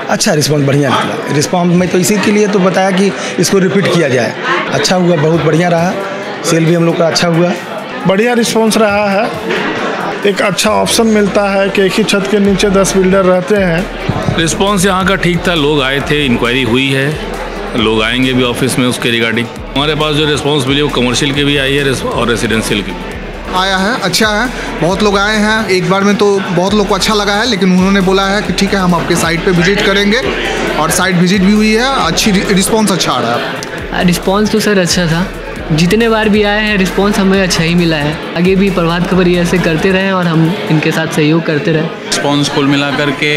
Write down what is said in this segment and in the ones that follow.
अच्छा रिस्पॉन्स बढ़िया निकला। रिस्पॉन्स में तो इसी के लिए तो बताया कि इसको रिपीट किया जाए। अच्छा हुआ, बहुत बढ़िया रहा, सेल भी हम लोग का अच्छा हुआ, बढ़िया रिस्पॉन्स रहा है। एक अच्छा ऑप्शन मिलता है कि एक ही छत के नीचे 10 बिल्डर रहते हैं। रिस्पॉन्स यहाँ का ठीक था, लोग आए थे, इंक्वायरी हुई है, लोग आएंगे भी ऑफिस में उसके रिगार्डिंग। हमारे पास जो रिस्पॉन्स मिली वो कमर्शियल की भी आई है और रेसिडेंशियल की भी आया है। अच्छा है, बहुत लोग आए हैं, एक बार में तो बहुत लोग को अच्छा लगा है, लेकिन उन्होंने बोला है कि ठीक है हम आपके साइट पे विजिट करेंगे, और साइट विजिट भी हुई है। अच्छी रिस्पॉन्स अच्छा आ रहा है। रिस्पॉन्स तो सर अच्छा था, जितने बार भी आए हैं रिस्पॉन्स हमें अच्छा ही मिला है। आगे भी प्रभात खबर ये ऐसे करते रहें और हम इनके साथ सहयोग करते रहें। रिस्पॉन्स कुल मिला करके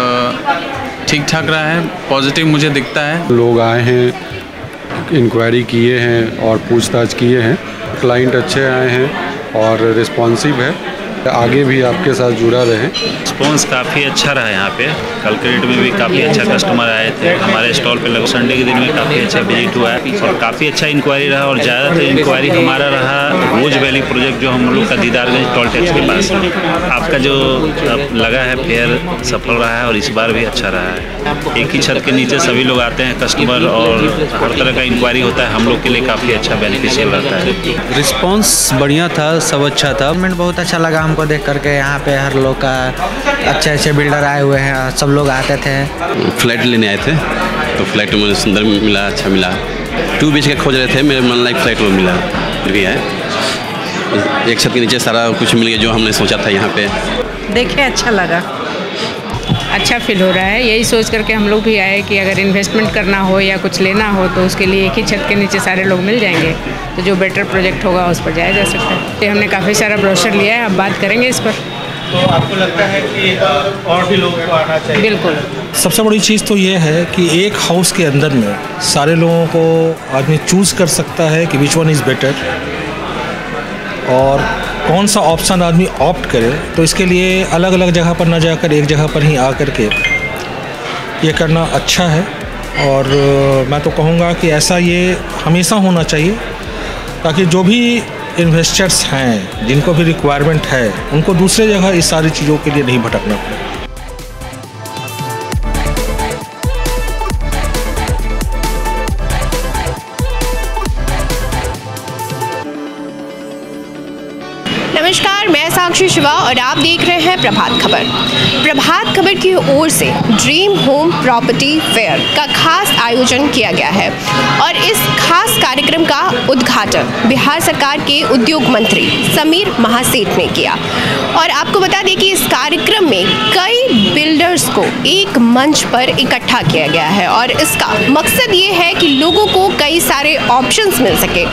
ठीक ठाक रहा है, पॉजिटिव मुझे दिखता है। लोग आए हैं, इंक्वायरी किए हैं और पूछताछ किए हैं, क्लाइंट अच्छे आए हैं और रिस्पॉन्सिव है, आगे भी आपके साथ जुड़ा रहे। रिस्पॉन्स काफ़ी अच्छा रहा यहाँ पे। कल के डेट में भी काफ़ी अच्छा कस्टमर आए थे हमारे स्टॉल पे। लगभग संडे के दिन में काफ़ी अच्छा विजिट हुआ है और काफ़ी अच्छा इंक्वायरी रहा, और ज़्यादातर इंक्वायरी हमारा रहा रोज वैली प्रोजेक्ट जो हम लोग का दीदारगंज टोल टैक्स के पास। आपका जो लगा है फेयर सफल रहा है और इस बार भी अच्छा रहा है। एक ही छत के नीचे सभी लोग आते हैं कस्टमर, और हर तरह का इंक्वायरी होता है, हम लोग के लिए काफ़ी अच्छा बेनिफिशियल रहता है। रिस्पॉन्स बढ़िया था, सब अच्छा था। बहुत अच्छा लगा हमको देख करके। यहाँ पे हर लोग का अच्छे अच्छे बिल्डर आए हुए हैं, सब लोग आते थे। फ्लैट लेने आए थे तो फ्लैट मुझे सुंदर मिला, अच्छा मिला। 2 BHK खोज रहे थे, मेरे मन लाइक फ्लैट वो मिला भी है। एक छत के नीचे सारा कुछ मिल गया जो हमने सोचा था यहाँ पे। देखे अच्छा लगा, अच्छा फील हो रहा है। यही सोच करके हम लोग भी आए कि अगर इन्वेस्टमेंट करना हो या कुछ लेना हो तो उसके लिए एक ही छत के नीचे सारे लोग मिल जाएंगे, तो जो बेटर प्रोजेक्ट होगा उस पर जाया जा सकता है। हमने काफ़ी सारा ब्रोशर लिया है, अब बात करेंगे इस पर। तो आपको लगता है कि और भी लोगों को आना चाहिए? बिल्कुल। सबसे बड़ी चीज़ तो ये है कि एक हाउस के अंदर में सारे लोगों को आदमी चूज़ कर सकता है कि विच वन इज़ बेटर और कौन सा ऑप्शन आदमी ऑप्ट करे। तो इसके लिए अलग अलग जगह पर ना जाकर एक जगह पर ही आकर के ये करना अच्छा है। और मैं तो कहूँगा कि ऐसा ये हमेशा होना चाहिए, ताकि जो भी इन्वेस्टर्स हैं जिनको भी रिक्वायरमेंट है उनको दूसरे जगह इस सारी चीज़ों के लिए नहीं भटकना पड़े। नमस्कार, मैं साक्षी शिवा और आप देख रहे हैं प्रभात खबर। प्रभात खबर की ओर से ड्रीम होम प्रॉपर्टी फेयर का खास आयोजन किया गया है और इस खास कार्यक्रम का उद्घाटन बिहार सरकार के उद्योग मंत्री समीर महासेठ ने किया। और आपको बता दें कि इस कार्यक्रम में कई बिल्डर्स को एक मंच पर इकट्ठा किया गया है और इसका मकसद ये है कि लोगों को कई सारे ऑप्शंस मिल सके।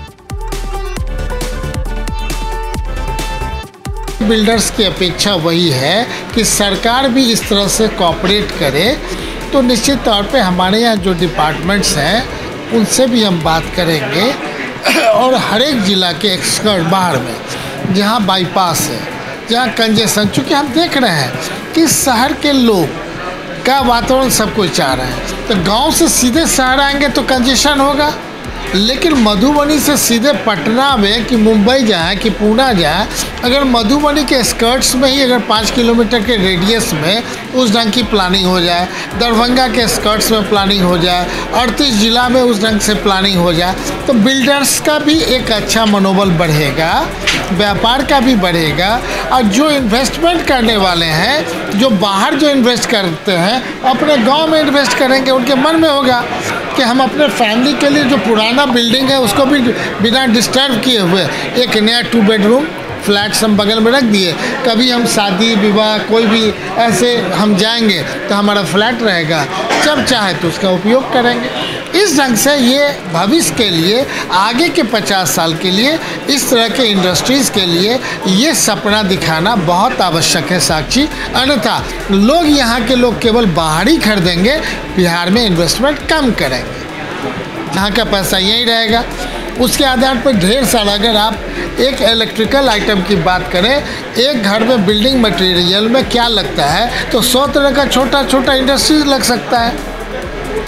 बिल्डर्स की अपेक्षा वही है कि सरकार भी इस तरह से कोऑपरेट करे, तो निश्चित तौर पे हमारे यहाँ जो डिपार्टमेंट्स हैं उनसे भी हम बात करेंगे और हर एक ज़िला के एक्सकर्ट बाहर में जहाँ बाईपास है, जहाँ कंजेशन, चूँकि हम देख रहे हैं कि शहर के लोग का वातावरण सब कुछ चाह रहे हैं, तो गांव से सीधे शहर आएंगे तो कंजेशन होगा, लेकिन मधुबनी से सीधे पटना में कि मुंबई जाए कि पुणे जाए, अगर मधुबनी के स्कर्ट्स में ही अगर 5 किलोमीटर के रेडियस में उस ढंग की प्लानिंग हो जाए, दरभंगा के स्कर्ट्स में प्लानिंग हो जाए, 38 जिला में उस ढंग से प्लानिंग हो जाए, तो बिल्डर्स का भी एक अच्छा मनोबल बढ़ेगा, व्यापार का भी बढ़ेगा। और जो इन्वेस्टमेंट करने वाले हैं, जो बाहर जो इन्वेस्ट करते हैं, अपने गाँव में इन्वेस्ट करेंगे, उनके मन में होगा कि हम अपने फैमिली के लिए जो पुराना बिल्डिंग है उसको भी बिना डिस्टर्ब किए हुए एक नया 2 बेडरूम फ्लैट्स हम बगल में रख दिए। कभी हम शादी विवाह कोई भी ऐसे हम जाएंगे तो हमारा फ्लैट रहेगा, जब चाहे तो उसका उपयोग करेंगे। इस ढंग से ये भविष्य के लिए, आगे के 50 साल के लिए, इस तरह के इंडस्ट्रीज़ के लिए ये सपना दिखाना बहुत आवश्यक है साक्षी। अन्यथा लोग, यहाँ के लोग केवल बाहर ही खरीदेंगे, बिहार में इन्वेस्टमेंट कम करेंगे, यहाँ का पैसा यहीं रहेगा। उसके आधार पर ढेर सारा, अगर आप एक इलेक्ट्रिकल आइटम की बात करें, एक घर में बिल्डिंग मटेरियल में क्या लगता है तो 100 तरह का छोटा छोटा इंडस्ट्री लग सकता है।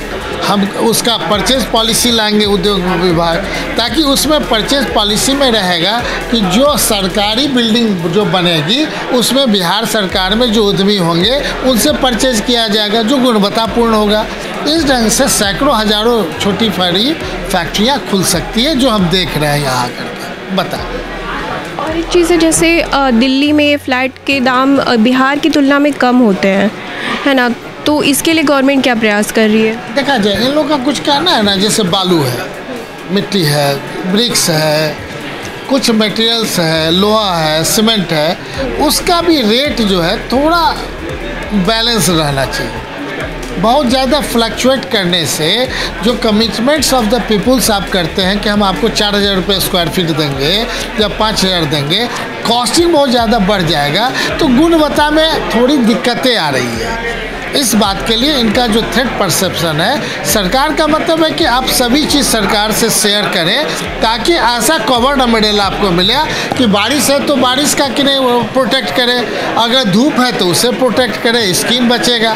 हम उसका परचेज पॉलिसी लाएंगे उद्योग विभाग, ताकि उसमें परचेज पॉलिसी में रहेगा कि जो सरकारी बिल्डिंग जो बनेगी उसमें बिहार सरकार में जो उद्यमी होंगे उनसे परचेज किया जाएगा, जो गुणवत्तापूर्ण होगा। इस ढंग से सैकड़ों हजारों छोटी बड़ी फैक्ट्रियाँ खुल सकती है, जो हम देख रहे हैं यहाँ करके। बताएं। और एक चीज़ है, जैसे दिल्ली में फ्लैट के दाम बिहार की तुलना में कम होते हैं, है ना, तो इसके लिए गवर्नमेंट क्या प्रयास कर रही है? देखा जाए, इन लोगों का कुछ कहना है ना, जैसे बालू है, मिट्टी है, ब्रिक्स है, कुछ मटेरियल्स है, लोहा है, सीमेंट है, उसका भी रेट जो है थोड़ा बैलेंस रहना चाहिए। बहुत ज़्यादा फ्लक्चुएट करने से जो कमिटमेंट्स ऑफ द पीपुल्स आप करते हैं कि हम आपको 4,000 रुपये स्क्वायर फीट देंगे या 5,000 देंगे, कॉस्टिंग बहुत ज़्यादा बढ़ जाएगा, तो गुणवत्ता में थोड़ी दिक्कतें आ रही है। इस बात के लिए इनका जो थ्रेट परसेप्शन है, सरकार का मतलब है कि आप सभी चीज़ सरकार से शेयर करें, ताकि ऐसा कवर्ड मिडल आपको मिले कि बारिश है तो बारिश का कि नहीं वो प्रोटेक्ट करे, अगर धूप है तो उसे प्रोटेक्ट करे, स्किन बचेगा।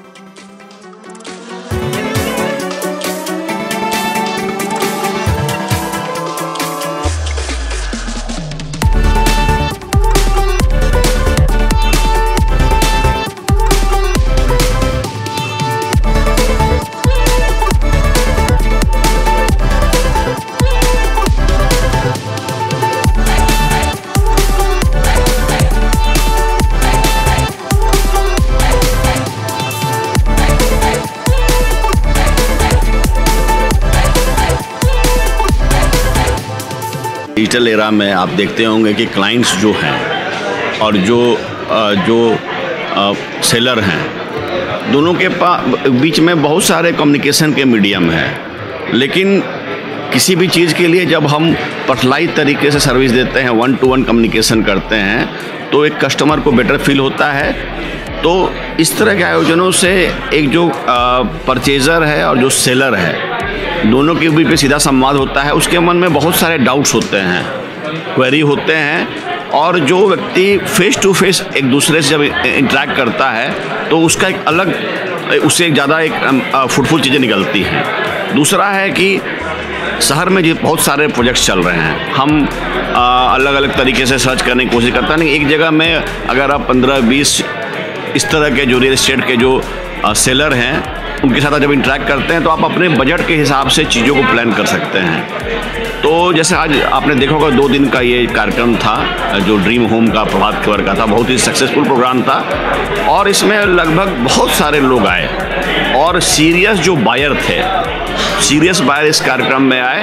डिजिटल एरा में आप देखते होंगे कि क्लाइंट्स जो हैं और जो सेलर हैं, दोनों के बीच में बहुत सारे कम्युनिकेशन के मीडियम हैं, लेकिन किसी भी चीज़ के लिए जब हम पर्सनलाइज तरीके से सर्विस देते हैं, 1-to-1 कम्युनिकेशन करते हैं, तो एक कस्टमर को बेटर फील होता है। तो इस तरह के आयोजनों से एक जो परचेज़र है और जो सेलर है, दोनों के बीच में सीधा संवाद होता है। उसके मन में बहुत सारे डाउट्स होते हैं, क्वेरी होते हैं, और जो व्यक्ति फेस टू फेस एक दूसरे से जब इंटरेक्ट करता है तो उसका एक अलग, उससे ज़्यादा एक फ्रूटफुल चीज़ें निकलती हैं। दूसरा है कि शहर में जो बहुत सारे प्रोजेक्ट्स चल रहे हैं, हम अलग अलग तरीके से सर्च करने की कोशिश करते हैं। नहीं, एक जगह में अगर आप 15-20 इस तरह के जो रियल एस्टेट के जो सेलर हैं, उनके साथ जब इंटरेक्ट करते हैं तो आप अपने बजट के हिसाब से चीज़ों को प्लान कर सकते हैं। तो जैसे आज आपने देखा होगा 2 दिन का ये कार्यक्रम था, जो ड्रीम होम का प्रभात खबर का था, बहुत ही सक्सेसफुल प्रोग्राम था, और इसमें लगभग बहुत सारे लोग आए और सीरियस जो बायर थे, सीरियस बायर इस कार्यक्रम में आए।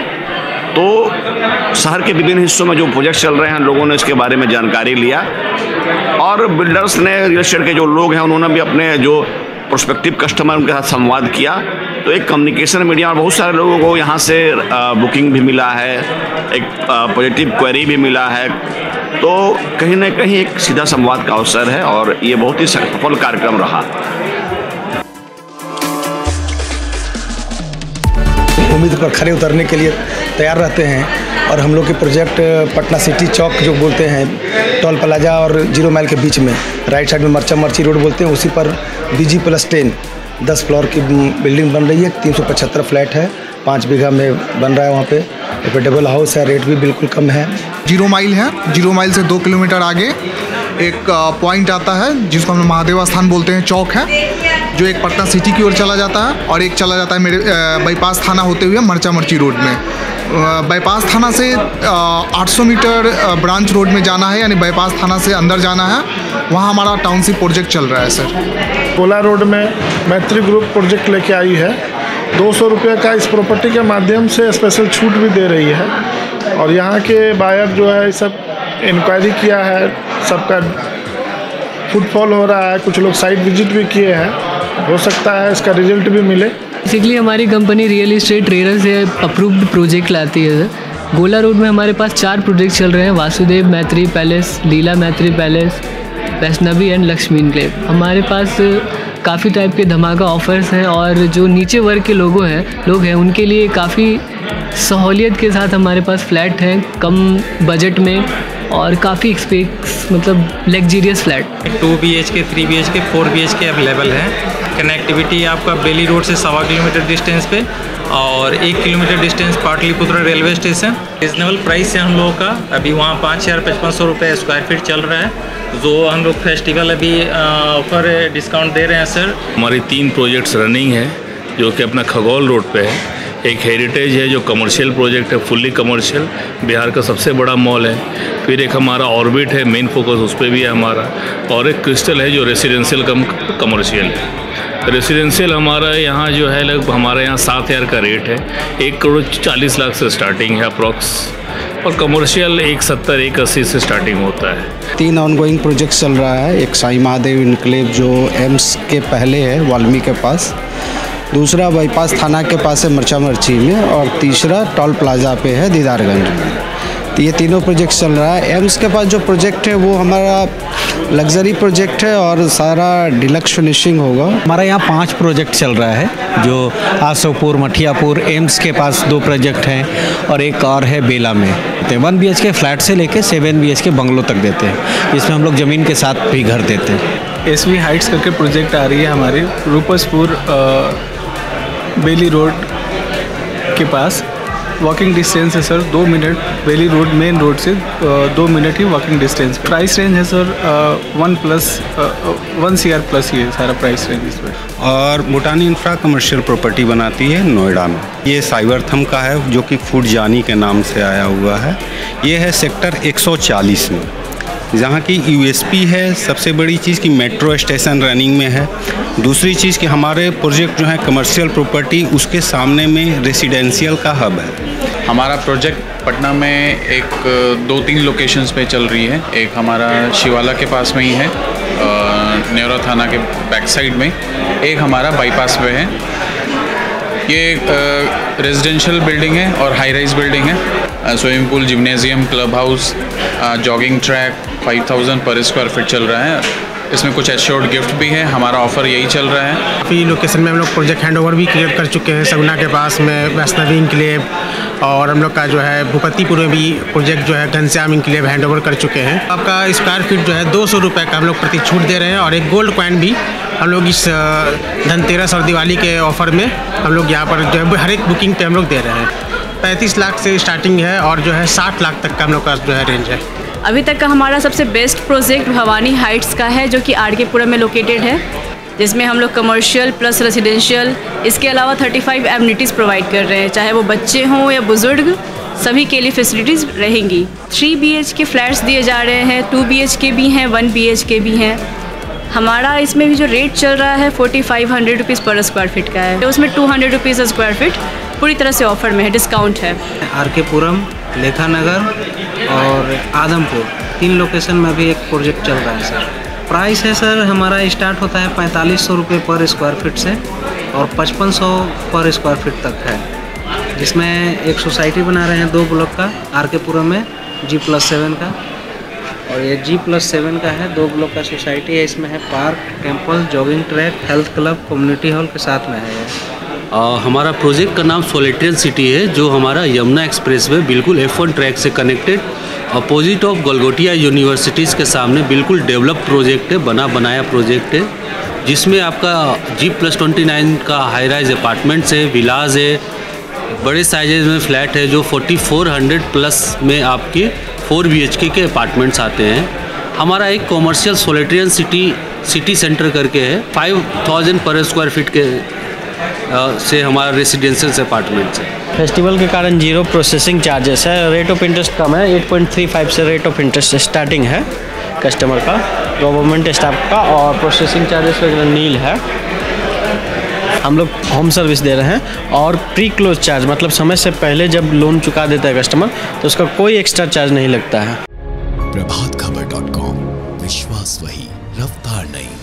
तो शहर के विभिन्न हिस्सों में जो प्रोजेक्ट चल रहे हैं, लोगों ने इसके बारे में जानकारी लिया, और बिल्डर्स ने, रियल एस्टेट के जो लोग हैं, उन्होंने भी अपने जो प्रोस्पेक्टिव कस्टमर उनके साथ संवाद किया। तो एक कम्युनिकेशन मीडिया, और बहुत सारे लोगों को यहाँ से बुकिंग भी मिला है, एक पॉजिटिव क्वेरी भी मिला है। तो कहीं ना कहीं एक सीधा संवाद का अवसर है, और ये बहुत ही सफल कार्यक्रम रहा। उम्मीद पर खरे उतरने के लिए तैयार रहते हैं, और हम लोग के प्रोजेक्ट पटना सिटी चौक जो बोलते हैं, टोल प्लाजा और 0 माइल के बीच में राइट साइड में मर्ची रोड बोलते हैं, उसी पर BG+10 10 फ्लोर की बिल्डिंग बन रही है। 375 फ्लैट है, 5 बीघा में बन रहा है। वहाँ पे एफोर्डेबल हाउस है, रेट भी बिल्कुल कम है। 0 माइल है, 0 माइल से 2 किलोमीटर आगे एक पॉइंट आता है जिसको हम महादेव स्थान बोलते हैं, चौक है, जो एक पटना सिटी की ओर चला जाता है, और एक चला जाता है मेरे बाईपास थाना होते हुए मर्ची रोड में। बाईपास थाना से 800 मीटर ब्रांच रोड में जाना है, यानी बाईपास थाना से अंदर जाना है, वहाँ हमारा टाउनशिप प्रोजेक्ट चल रहा है सर। गोला रोड में मैत्री ग्रुप प्रोजेक्ट लेके आई है, 200 रुपये का इस प्रॉपर्टी के माध्यम से स्पेशल छूट भी दे रही है, और यहाँ के बायर जो है सब इंक्वायरी किया है, सबका फुटफॉल हो रहा है, कुछ लोग साइट विजिट भी किए हैं, हो सकता है इसका रिजल्ट भी मिले। बेसिकली हमारी कंपनी रियल एस्टेट ट्रेडर से अप्रूव्ड प्रोजेक्ट लाती है सर। गोला रोड में हमारे पास 4 प्रोजेक्ट चल रहे हैं, वासुदेव मैत्री palace, Leela Maitri palace, Vaishnavi and Lakshmi enclave. हमारे पास काफ़ी टाइप के धमाका ऑफर्स हैं, और जो नीचे वर्ग के लोग हैं उनके लिए काफ़ी सहूलियत के साथ हमारे पास फ्लैट हैं, कम बजट में, और काफ़ी मतलब luxurious flat. 2 BHK, 3 BHK, 4 BHK available है। कनेक्टिविटी आपका बेली रोड से 1.25 किलोमीटर डिस्टेंस पे और 1 kilometre distance Pataliputra railway station. Reasonable price है हम लोगों का, अभी वहाँ 5,500 रुपये स्क्वायर फीट चल रहा है, जो हम लोग फेस्टिवल अभी ऑफर डिस्काउंट दे रहे हैं सर। हमारी 3 प्रोजेक्ट्स रनिंग है जो कि अपना खगौल रोड पे है। एक हेरिटेज है जो कमर्शियल प्रोजेक्ट है, फुल्ली कमर्शियल, बिहार का सबसे बड़ा मॉल है। फिर एक हमारा ऑर्बिट है, मेन फोकस उस पर भी है हमारा, और एक क्रिस्टल है जो रेसिडेंशियल कम कमर्शियल है। रेसिडेंशियल हमारा यहाँ जो है लगभग हमारे यहाँ 7,000 का रेट है, 1,40,00,000 से स्टार्टिंग है अप्रॉक्स, और कमर्शियल 1,70,000 1,80,000 से स्टार्टिंग होता है। 3 ऑनगोइंग प्रोजेक्ट चल रहा है। एक साईं महादेव इनक्लेव जो एम्स के पहले है वाल्मीकि के पास, दूसरा बाईपास थाना के पास है मर्ची में, और तीसरा टोल प्लाजा पे है दीदारगंज में। तो ये तीनों प्रोजेक्ट चल रहा है। एम्स के पास जो प्रोजेक्ट है वो हमारा लग्जरी प्रोजेक्ट है और सारा डिलक्स फिनिशिंग होगा। हमारा यहाँ 5 प्रोजेक्ट चल रहा है, जो आसोपुर, मठियापुर, एम्स के पास 2 प्रोजेक्ट हैं और एक और है बेला में। 1 BHK फ्लैट से लेके 7 BHK बंगलों तक देते हैं, जिसमें हम लोग ज़मीन के साथ भी घर देते हैं। SV हाइट्स करके प्रोजेक्ट आ रही है हमारी रूपसपुर बेली रोड के पास, वॉकिंग डिस्टेंस है sir 2 minute, Bailey road main road से 2 मिनट ही वॉकिंग डिस्टेंस। प्राइस रेंज है सर 1 CR प्लस ही है सारा प्राइस रेंज इस पर। और भूटानी इंफ्रा कमर्शियल प्रॉपर्टी बनाती है नोएडा में। ये साइबरथम का है जो कि फूड जानी के नाम से आया हुआ है। ये है सेक्टर 140 में, जहाँ की USP है सबसे बड़ी चीज़ कि मेट्रो स्टेशन रनिंग में है। दूसरी चीज़ कि हमारे प्रोजेक्ट जो है कमर्शियल प्रॉपर्टी, उसके सामने में रेसिडेंशियल का हब है। हमारा प्रोजेक्ट पटना में एक 2-3 लोकेशंस पे चल रही है। एक हमारा शिवाला के पास में ही है, नेवरा थाना के बैक साइड में। एक हमारा बाईपास पे है। ये रेजिडेंशियल बिल्डिंग है और हाई राइज बिल्डिंग है। Swimming pool, gymnasium, club house, jogging track, 5,000 पर स्क्वायर फीट चल रहा है। इसमें कुछ एश्योर्ड गिफ्ट भी है, हमारा ऑफर यही चल रहा है। काफ़ी लोकेशन में हम लोग प्रोजेक्ट हैंडओवर भी क्लियर कर चुके हैं, सगुना के पास में वैष्णवी इनक्लेव, और हम लोग का जो है भूपतिपुर में भी प्रोजेक्ट जो है घनश्याम इनक्लेव हैंडओवर कर चुके हैं। आपका स्क्वायर फीट जो है 200 रुपये का हम लोग प्रति छूट दे रहे हैं, और एक गोल्ड कॉइन भी हम लोग इस धनतेरस और दिवाली के ऑफर में हम लोग यहाँ पर जो है हर एक बुकिंग पे हम लोग दे रहे हैं। 35 लाख से स्टार्टिंग है और जो है 60 लाख तक का हम लोग का जो है रेंज है। अभी तक का हमारा सबसे बेस्ट प्रोजेक्ट भवानी हाइट्स का है, जो कि RK पुरम में लोकेटेड है, जिसमें हम लोग कमर्शियल प्लस रेसिडेंशियल, इसके अलावा 35 एमिनिटीज़ प्रोवाइड कर रहे हैं, चाहे वो बच्चे हों या बुज़ुर्ग, सभी के लिए फैसिलिटीज़ रहेंगी। 3 BHK फ्लैट्स दिए जा रहे हैं, 2 BHK भी हैं, 1 BHK भी हैं। हमारा इसमें भी जो रेट चल रहा है 4,500 रुपीज़ पर स्क्वायर फीट का है, तो उसमें 200 रुपीज़ स्क्वायर फीट पूरी तरह से ऑफर में है, डिस्काउंट है। RK पुरम, लेखा नगर और आदमपुर 3 लोकेशन में भी एक प्रोजेक्ट चल रहा है सर। प्राइस है सर हमारा स्टार्ट होता है 4500 रुपये पर स्क्वायर फीट से और 5500 पर स्क्वायर फीट तक है, जिसमें एक सोसाइटी बना रहे हैं 2 ब्लॉक का RK पुरम में G+7 का, और ये G+7 का है 2 ब्लॉक का सोसाइटी है। इसमें है park, temple, jogging track, health club, community hall के साथ में है। हमारा प्रोजेक्ट का नाम सोलिटेरियन सिटी है, जो हमारा यमुना एक्सप्रेसवे बिल्कुल F1 ट्रैक से connected opposite of Galgotia universities के सामने बिल्कुल डेवलप प्रोजेक्ट है, बना बनाया प्रोजेक्ट है, जिसमें आपका G+29 का हाई राइज अपार्टमेंट्स है, विलाज है, बड़े साइजेज में फ्लैट है, जो 4,400 प्लस में आपके 4 BHK के अपार्टमेंट्स आते हैं। हमारा एक कॉमर्शियल सोलिटेरियन सिटी सेंटर करके है, 5,000 पर स्क्वायर फीट के से हमारा रेसिडेंशियल अपार्टमेंट्स है। फेस्टिवल के कारण 0 प्रोसेसिंग चार्जेस है, रेट ऑफ इंटरेस्ट कम है, 8.35 से रेट ऑफ इंटरेस्ट स्टार्टिंग है कस्टमर का, गवर्नमेंट स्टाफ का, और प्रोसेसिंग चार्जेस वगैरह नील है। हम लोग होम सर्विस दे रहे हैं, और प्री क्लोज चार्ज मतलब समय से पहले जब लोन चुका देता है कस्टमर तो उसका कोई एक्स्ट्रा चार्ज नहीं लगता है। प्रभातखबर.com, विश्वास वही, रफ्तार नहीं।